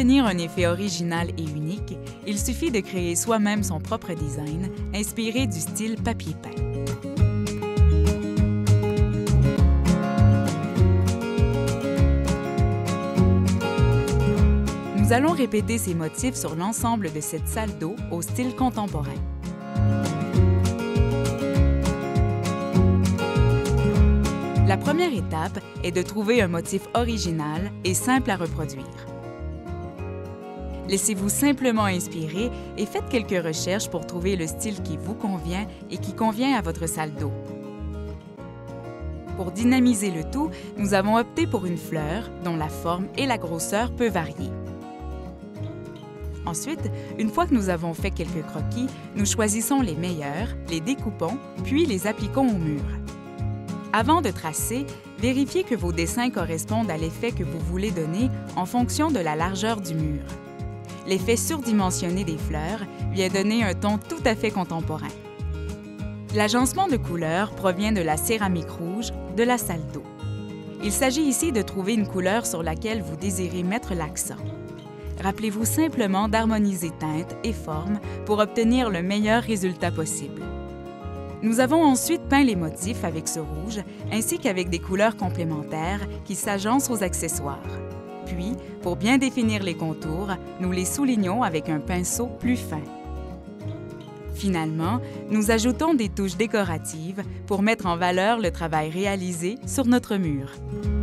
obtenir un effet original et unique, il suffit de créer soi-même son propre design, inspiré du style papier peint. Nous allons répéter ces motifs sur l'ensemble de cette salle d'eau au style contemporain. La première étape est de trouver un motif original et simple à reproduire. Laissez-vous simplement inspirer et faites quelques recherches pour trouver le style qui vous convient et qui convient à votre salle d'eau. Pour dynamiser le tout, nous avons opté pour une fleur dont la forme et la grosseur peuvent varier. Ensuite, une fois que nous avons fait quelques croquis, nous choisissons les meilleurs, les découpons, puis les appliquons au mur. Avant de tracer, vérifiez que vos dessins correspondent à l'effet que vous voulez donner en fonction de la largeur du mur. L'effet surdimensionné des fleurs vient donner un ton tout à fait contemporain. L'agencement de couleurs provient de la céramique rouge de la salle d'eau. Il s'agit ici de trouver une couleur sur laquelle vous désirez mettre l'accent. Rappelez-vous simplement d'harmoniser teintes et formes pour obtenir le meilleur résultat possible. Nous avons ensuite peint les motifs avec ce rouge ainsi qu'avec des couleurs complémentaires qui s'agencent aux accessoires. Puis, pour bien définir les contours, nous les soulignons avec un pinceau plus fin. Finalement, nous ajoutons des touches décoratives pour mettre en valeur le travail réalisé sur notre mur.